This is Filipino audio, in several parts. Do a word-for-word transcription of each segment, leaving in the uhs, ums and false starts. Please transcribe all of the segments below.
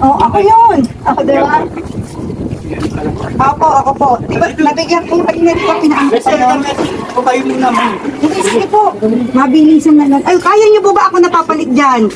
Oh, ako yun. Ako, diba? Ako, ako po. Diba, nabigyan ko yung pag-ingat ko, pinaangkat ko yun. O kayo muna mo. Hindi, sige po. Mabilisan na lang. Ay, kaya niyo po ba ako napapalit dyan?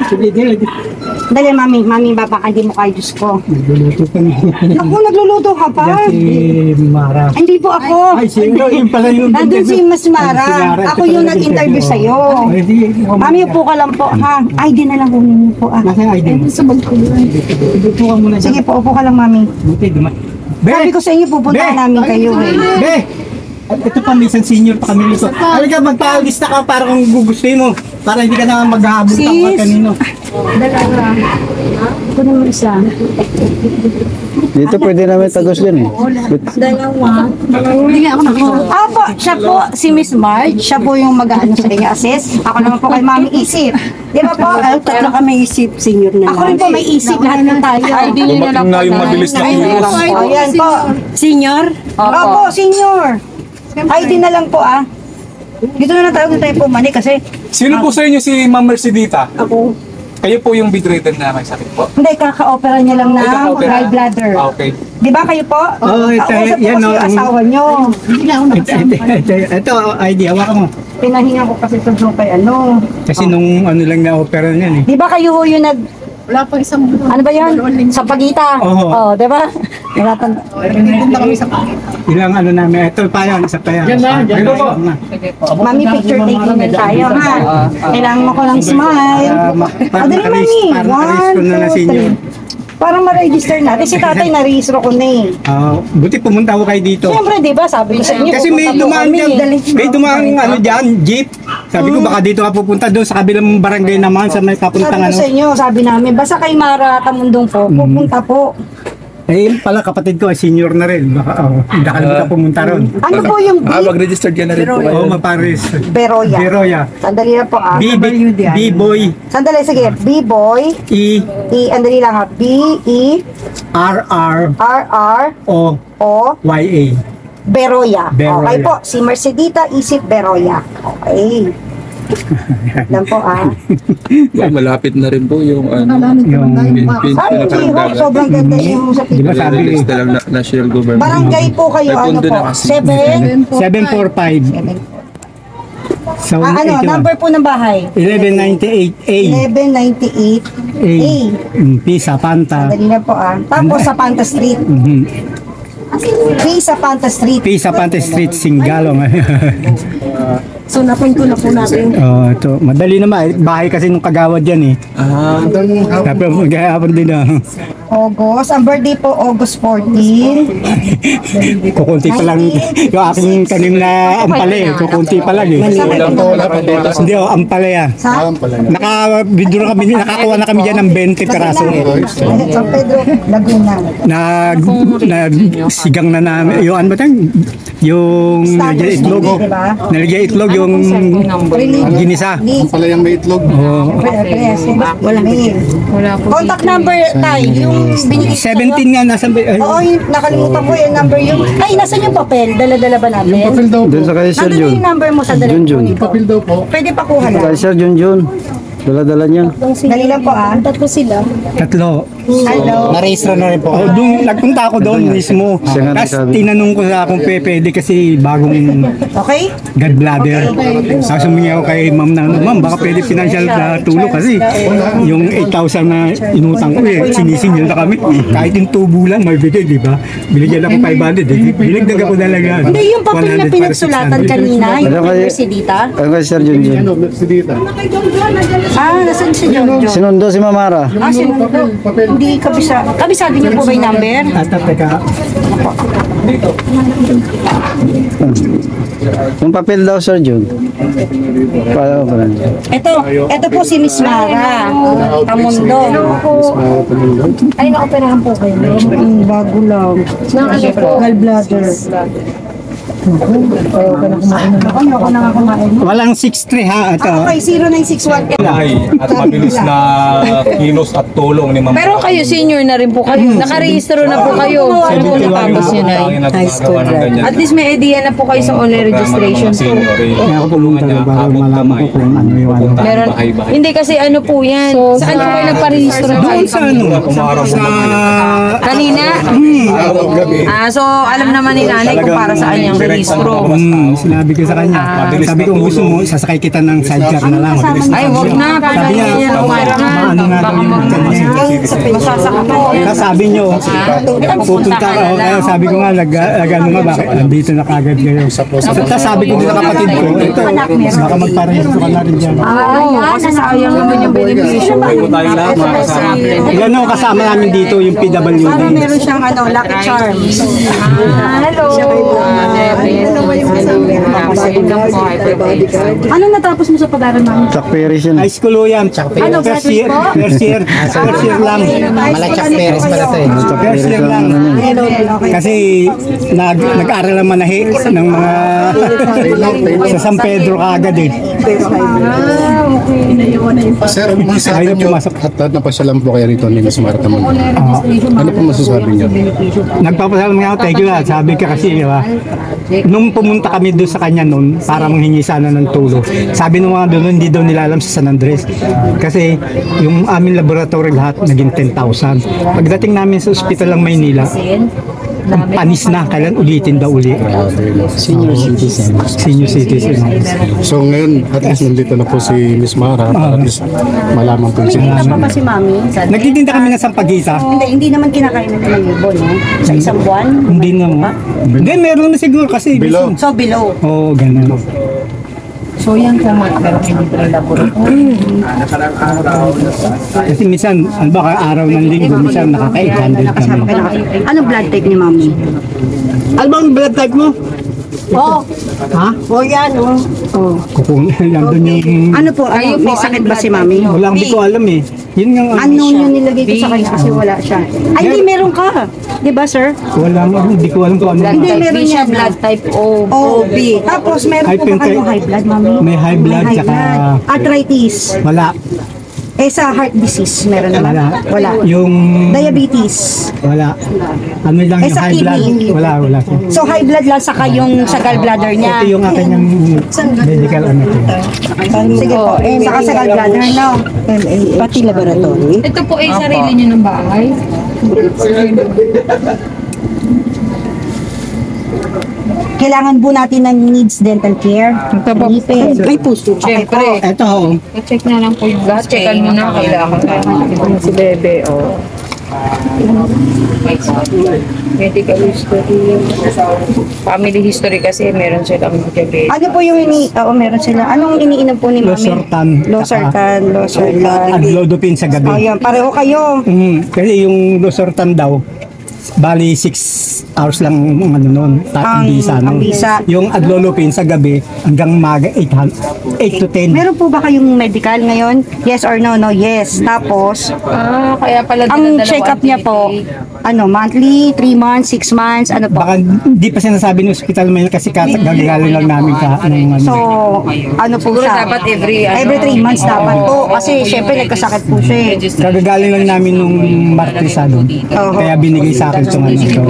Dali, mami. Mami, baba ka. Hindi mo kaya, Diyos ko. Nagluluto ka na. Ako, nagluluto ka pa. Yan si Mara. Hindi po ako. Ay, sino? Yung pala yung... Nandun si Mas Mara. Ako yung nag-interview sa'yo. Mami, upo ka lang po, ha? I D na lang kunin niyo po, ah. Nasa yung I D mo? Sa magkulan. Dito ka muna. Sige po, upo ka lang, mami. Buti, dumat. Sabi ko sa inyo, pupunta namin kayo, eh. Be! At ito pa, minsan senior pa kami nito. Halika, magpaalista ka para kung gugustuhin mo. Para hindi ka na maghahabol ka Sis. kanino. Dalawa. Kunin mo isa. Dito pwede namin tagos din eh. Dalawa. Hindi nga ako na. Apo, siya po, si Miss Marge. Siya po yung mag-ano sa inyo, assess. Ako naman po kay Mami Isip. Di ba po? Ay, tatlo kami isip, senior na Ako rin po may isip, lahat ng tayo. Ay, di nyo na lang na yung mabilis na kilos. O, yan po. Senior? Opo, senior. I D na lang po, ah. Dito na lang tayo, dito tayo po mani kasi Sino po sa inyo si Ma'am Mercedita? ako, Kayo po yung bedridden na may sakit po. hindi, kaka-opera niya lang Ay, na kaka-opera. gallbladder. Ah, okay. Di ba kayo po? Oo, ito, Kausap ko yan, kasi oh, yung ang- asawa nyo. Ito, ito, ito, I D, hawakan mo. Pinahinga ko kasi sa Zoom kay ano. Kasi nung ano lang na opera niyan eh. Di ba kayo ho yung nag... Wala pa isang Ano ba yan? Sa pagita. Oo. Oh, di ba? Naratan... Ilang ano namin, ito pa yan, isa pa yan. Yan na, yan na. Mami, picture taking na tayo, ha? Kailangan mo ko lang smile. Para ma- para O, dali, makaris- mami. para makaris One, ko na na two, senior. three. Para ma-register natin. Si tatay na-register ko na eh. Ah, buti pumunta ako kayo dito. Siyempre, di ba? Sabi ko sa inyo, Kasi may pupunta po dumaan kami. dyan, may dumaan ano dyan, jeep. Sabi ko baka dito ka pupunta doon sa kabilang barangay naman sa may papuntang Sabi ko ano. sa inyo, sabi namin, basta kay Mara Tamundong po, pupunta po. Eh pala kapatid ko, senior na rin. Baka oh, hindi ka uh, pumunta ron. Ano po yung Ah, B? mag-register ka na rin po Oo, kayo. oh, maparis. Beroya. Beroya. Sandali lang po ah. B, B, B-boy, Sandali, sige. B-boy. E, E, andali lang ha. B, E, R, R, R, R, O, O, Y, A. Beroya. Beroya. Okay po. Si Mercedita Isip Beroya. Okay. Lang po ah. Well, malapit na rin po yung ano, Yung, pin, pin, Ay, hindi ho. pinakaramdaman. Sobrang ganda yung sa di ba sabi Release na lang na national government. Barangay po kayo, May ano pondo po? na kasi. Seven? seven four five. So, Ah, ano, number po ng bahay? eleven ninety-eight A. eleven ninety-eight A. A. Mm, Pisa, Panta. Dali na po ah. Tapos sa Panta Street. Mhm. B sa Panta Street. Pisa, Panta Street, Singalong. So, napunto na po natin. Oh, ito. Madali naman. Bahay kasi nung kagawad yan eh. Ah, Tapos maghahapon din ah. August. Ang birthday po, August fourteen. Kukunti pa lang yung aking tanim na ampalaya. Kukunti pa lang eh. wala po, wala po data. Hindi oh, ampalaya. Sa? Naka-video na kami, nakakuha na kami dyan ng twenty peraso. San Pedro, Laguna. Nag, nag sigang na namin. Yung ano ba yan? Yung nalagyan itlog. Diba? Nalagyan itlog yung ginisa. Pala yung may itlog. Oh. Wala. Wala po. Contact number tayo. Yung binigay ko sa'yo. seventeen nga nasa ay, Oo, yung nakalimutan ko yung number yung... Ay, nasan yung papel? Dala-dala ba natin? Yung papel daw Doon sa kay Sir Nandun Jun. yung number mo sa dala. Junjun. Papel daw po. Pwede pa kuha lang. Kay Sir Jun Jun. Dala-dala niya. Dali lang po ah. Tatlo sila. tatlo. Hello. Na-register na rin po. Oh, doon, nagpunta ako doon mismo. Siya nga Tapos nagsabi. tinanong ko sa kung pe- pwede kasi bagong Okay? gallbladder. Tapos humingi ako kay ma'am na, ma'am, baka pwede financial na tulong kasi yung eight thousand na inutang ko eh, sinisingil na kami. Kahit yung tubo lang, may bigay, di ba? Binigyan ako five hundred, eh. Binigdag ako talaga. Hindi, yung papel na one hundred para pinagsulatan six hundred. kanina, yung Ano kay- Mercedita. Ayun kay Sir Jun Jun. Ah, nasan si Jojo? Sinundo si Mamara. Ah, sinundo. Hindi kabisa. Kabisado niyo po ba yung number? At teka, Yung papel daw, Sir Jun. Paano ba lang? Ito, ito po si Miss Mara. Tamundo. Ay, naoperahan po kayo. Mm, bago lang. Ng ano po? Gallbladder. Ako, ako na nga kumain. Walang six three ha. Ito. Ah, okay, zero nine six one. at mabilis na kilos at tulong ni Ma'am. Pero kayo, senior na rin po kayo. Nakarehistro na po kayo. Ano po natapos yun ay? High school At least may idea na po kayo sa online registration po. Kaya ako pumunta na para malaman ko kung ano yung ano. Meron, hindi kasi ano po yan. Saan po kayo nagparehistro? Doon sa ano? Sa... Kanina? Ah, so alam naman ni nanay kung para saan yung rehistro. Hmm, sinabi ko sa kanya. Sabi ko gusto mo, sasakay kita ng sidecar na lang. Ay, wag na. Sabi niya, maano nga daw yung kanya. Masasaka po. Tapos sabi niyo, pupunta ka. O, kaya sabi ko nga, nag, nag ano nga, bakit nandito na kagad kayo. Tapos sabi ko din sa kapatid ko, ito, baka magparehistro ka na rin dyan. Oo, kasi sayang naman yung benepisyo. Tayo lahat mga kasama. Ilan ang kasama namin dito, yung P W D. Para meron siyang ano, Lucky Charms. Hello. Ano natapos mo sa pag-aaral, ma'am? Chuck Perry siya. High school yan. Ano, First graduate year, po? first year, first year lang. Malachak Perez pala ito eh. First year lang. Kasi nag, nag-aral ang manahi ng mga sa San Pedro kaagad eh. Sir, ang masasabi Ayaw nyo, pumasok. at at napasyalan po kayo rito ni Miss Marta Mundo. Ano po masasabi nyo? Nagpapasalam nga ako, thank you lang. Sabi ka kasi, di ba? Nung pumunta kami doon sa kanya noon, para manghingi sana ng tulong. Sabi nung mga doon, hindi daw nila alam sa San Andres. Kasi yung aming laboratory lahat, naging ten thousand. Pagdating namin sa ospital ng Maynila, ang panis na, kailan ulitin daw uli. Senior citizen. Senior citizen. So ngayon, at least nandito na po si Miss Mara, para at least malaman po yung Ano sitwasyon. pa si mami? Nagtitinda kami ng sampagita. Hindi, hindi naman kinakain ng ilang libo, no? Sa isang buwan? Hindi na. Hindi, meron na siguro kasi. Below. So, below. Oo, oh, ganun. So yan po mga pero hindi pa rin laboratory. Kasi minsan, ano ba, araw ng linggo, minsan nakaka-eight hundred kami. Kasama ka na. Ano blood type ni mami? Ano bang blood type mo? Oh, Ha? oh yan, oh. Oh. Kung nandun yung... Ano po, ano, may sakit ba si mami? Wala, hindi ko alam eh. Yun nga, ano, Unknown yung nilagay ko sa kanya kasi wala siya. Ay, hindi, meron ka. Di ba, sir? wala, hindi ko alam kung ano. Hindi, Type meron B siya, yan. blood type O. O, B. Tapos, meron po ba Hyperten- kayong high blood, mami? May high blood, May high tsaka- blood. Arthritis. Wala. Eh, sa heart disease, meron naman? Wala. Wala. Yung... Diabetes. Wala. Ano lang Eh, yung sa high blood? kidney? Wala, wala. So, high blood lang saka yung sa gallbladder niya. Ito yung akin yung medical ano ko. Sige po. Eh, saka sa gallbladder, no? Pati laboratory. Ito po ay sarili niyo ng bahay. Kailangan po natin ng needs dental care. Ito po. May puso. Okay po. Siyempre. Ito, oh. I-check na lang po yung blood. Checkan mo na kailangan. Si Bebe, o. Medical history. Family history kasi meron silang diabetes. Ano po yung ini... Oo, meron sila. Anong iniinom po ni mami? Losartan. Losartan. Losartan. Adlodopin sa gabi. Oh, yan. Pareho kayo. Mm, kasi yung Losartan daw, bali six hours lang ang ano noon, Ang- ang bisa ang noon. bisa. Yung Adlolopin sa gabi hanggang maga eight to ten. Meron po ba kayong medical ngayon? Yes or no? No, yes. Tapos, Ah, kaya pala ang dinadala ko check-up niya po, activity. ano, monthly, three months, six months, ano po? Baka hindi pa sinasabi ng hospital may kasi gagaling lang namin ka ng ano. So, ano po Siguro siya? dapat every, ano, Every three months dapat po. Kasi syempre nagkasakit po siya eh. Gagagaling lang namin nung Martes ano. Kaya binigay sa akin itong ano ito.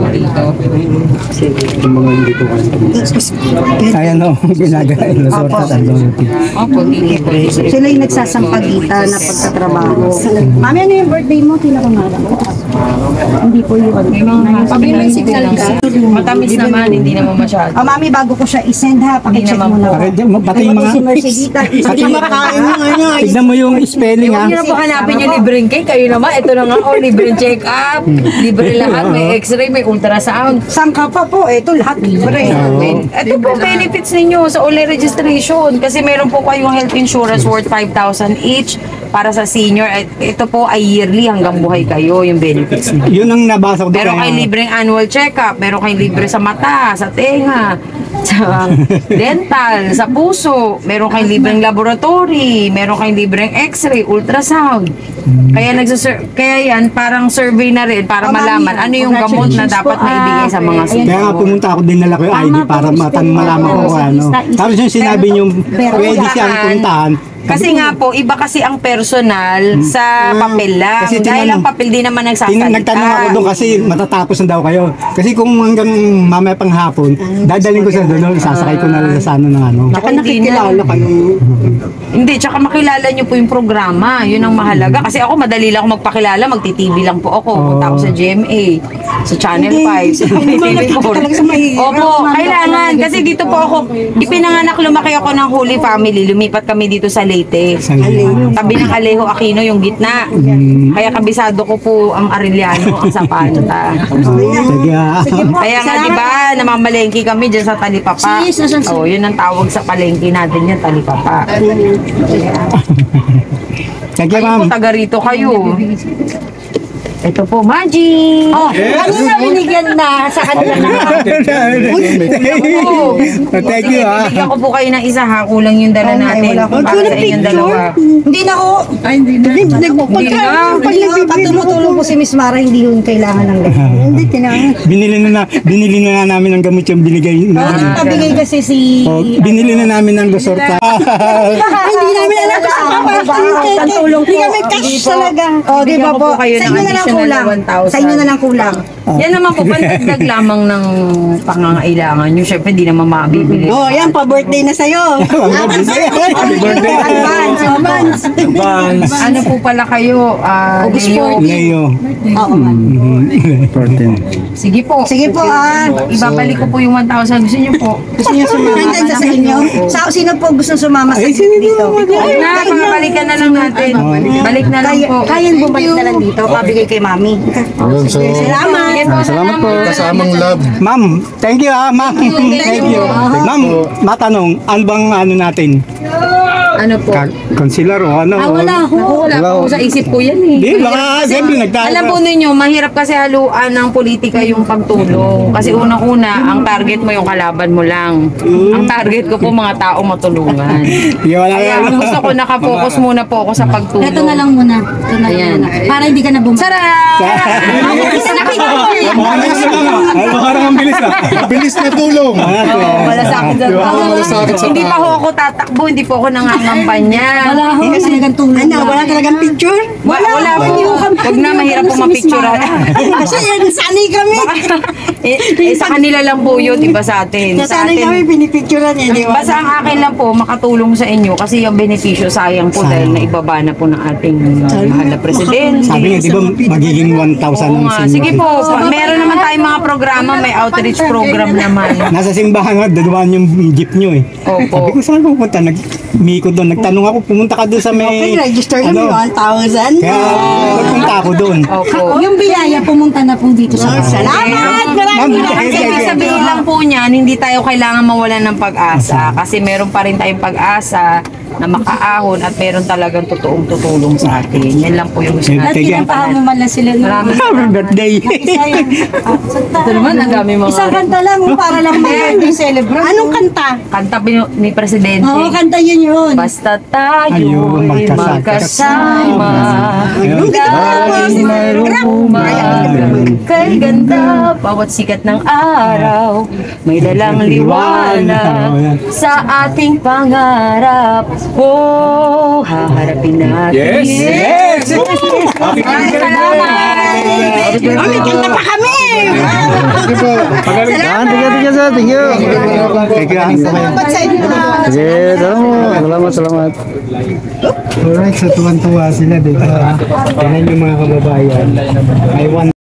Yung mga hindi po kayo. Kaya no, ginagawa yung Losartan Adlolopin. Sila yung nagsasampagita na pagtatrabaho. Mami, ano yung birthday mo? Tinakamala mo? Hindi po yung ano. Sabi naman signal ka. Matamis naman, hindi naman masyado. Oh, mami, bago ko siya isend ha, pakicheck mo na. Bakit yung pati yung mga Si Mercedita, pati yung makakain mo ngayon. Tignan mo yung spelling ha. Huwag niyo na po hanapin yung libreng cake. Kayo naman, ito na nga, oh, libreng check-up. Libre lahat, may x-ray, may ultrasound. Saan ka pa po? Ito lahat libre. Ito po benefits ninyo sa online registration kasi meron po kayong health insurance worth five thousand each para sa senior. At ito po ay yearly hanggang buhay kayo yung benefits niyo. Yun ang nabasa ko. Meron kaya- kayong libreng annual check-up, meron kayong libre sa mata, sa tenga, sa dental, sa puso, meron kayong libreng laboratory, meron kayong libreng x-ray, ultrasound. Kaya nagsusur kaya yan parang survey na rin para malaman ano yung gamot na dapat maibigay sa mga Kaya nga senior. pumunta ako din nala ko yung I D para matan malaman ko kung ano. Tapos yung sinabi niyo pwede siyang puntahan. Kasi nga po, iba kasi ang personal sa papel lang. Kasi Dahil tinanong- ang papel din naman nagsasalita. Tin- nagtanong ako doon kasi matatapos na daw kayo. Kasi kung hanggang mamaya pang hapon, dadaling ko sa doon, sasakay ko na lang sa ano ng ano. Baka nakikilala kayo. Hindi, tsaka makilala niyo po yung programa. Yun ang mahalaga. Kasi ako, madali lang ako magpakilala. Magti-T V lang po ako. Punta ako sa G M A, sa Channel five, sa T V four. Opo, kailangan. Kasi dito po ako, ipinanganak, lumaki ako ng Holy Family. Lumipat kami dito sa Leyte. Sa Leyte. Tabi ng Alejo Aquino, yung gitna. Kaya kabisado ko po ang Arellano, ang Zapata. Sige ah. Kaya nga, di ba, namamalengke kami dyan sa Talipapa. Oo, yun ang tawag sa palengke natin yan, Talipapa. Sige Kayo ma'am. po, taga rito kayo. Ito po, Magic! Oh, kanina binigyan na sa kanila na. Oo. Thank you ah. Bibigyan ko po kayo ng isa ha, kulang yung dala natin. Para sa inyong dalawa. Hindi na ko. Ay, hindi na. Hindi na. Hindi na. Pag tumutulong po si Miss Mara, hindi yun kailangan ng ganyan. Hindi, tinangan. Binili na, na binili na nga namin ng gamot yung binigay na. Ah, pabigay kasi si... Oh, binili na namin ng resorta. Hindi namin alam kasi pantulong po. Hindi kami cash talaga. Oh, di ba Bigyan ko po? po kayo Sa ng inyo na lang additional kulang. one thousand. Sa inyo na lang kulang. Yan naman po, pandagdag lamang ng pangangailangan nyo. Siyempre, di naman mabibili. Oh, yan, pa-birthday na sa'yo. Happy birthday. Advance, advance. Advance. Ano po pala kayo? Ah, Leo? Leo. fourteen. Sige po. Sige po ah. Ibabalik ko po yung one thousand. Gusto nyo po? Gusto niyo sumama? Nandun sa inyo? Sa, sino po gusto sumama sa dito? Huwag na, pangabalikan na lang natin. Balik na lang Kaya, po. kaya bumalik na lang dito. Pabigay kay mami. Ayun, so, Salamat. Sige po, Salamat po. kasamang love. Ma'am, thank you ah, ma'am. Thank you. Ma'am, matanong, ano bang ano natin? Ano po? Ka- Concealer o ano? Ah, wala ho. Wala po sa isip ko yan eh. Di, baka siyempre nagtago. Alam po ninyo, mahirap kasi haluan ng politika yung pagtulong. Kasi unang-una, ang target mo yung kalaban mo lang. Ang target ko po mga tao matulungan. Di, wala Kaya yan. ang gusto ko, nakapokus muna po ako sa pagtulong. Ito na lang muna. Ito na lang Ayan. muna. Para hindi ka na bumalik. Sarap! Ay, baka ang bilis ah. Bilis na tulong. Oo, malasakit sa Di ba? tao. Malasakit sa Hindi tao. pa ho ako tatakbo, hindi po ako nangangampanya. Wala ho. Kasi talagang tulong. Ano, wala talagang picture? Wala, wala po. Huwag na, mahirap po mapicturean. Kasi yan, sanay kami. eh, eh, sa kanila lang po yun, iba sa atin. Sa Sanay kami, atin, pinipicturean eh, di ba? basta ang akin lang po, makatulong sa inyo kasi yung benepisyo sayang po dahil naibaba na po ng ating uh, mahal na presidente. Sabi nga, di ba magiging one thousand Oo ang nga. senior? Sige po, meron naman tayong mga programa, may outreach program naman. Nasa simbahan nga, dadawaan yung jeep nyo eh. Opo. Sabi ko, saan pupunta? Nag-mikot doon. Nagtanong ako, pumunta ka doon sa may... Okay, register kami, ano, one thousand. Kaya nagpunta ako doon. Opo. Yung biyaya pumunta na po dito sa Salamat! Ma'am, Kasi ibig sabihin lang po niyan, hindi tayo kailangan mawalan ng pag-asa kasi meron pa rin tayong pag-asa na makaahon at meron talagang totoong tutulong sa atin. Yan lang po yung gusto At natin. kaya- Pinapahan mo man lang sila. Maraming Happy birthday! Sayang. Ito naman, ang dami mga Isang kanta lang oh, para lang mag-celebrate. Anong kanta? kanta pinu- ni Presidente. Oo, kanta yun yun. Basta tayo Ayun, magkasama. magkasama. Ayun. Dahil mayroong kay ganda, bawat sikat ng araw, may dalang liwanag sa ating pangarap. Oh, haharapin natin. Yes! Yes! Happy Salamat! May kanta pa kami! Sige po. Ah, tiga, tiga, sir. Thank you. Thank you. ah. Salamat sa inyo. Sige, salamat. Salamat, salamat. Alright, so tuwan-tuwa sila dito. ah. Yan yung mga kababayan. I want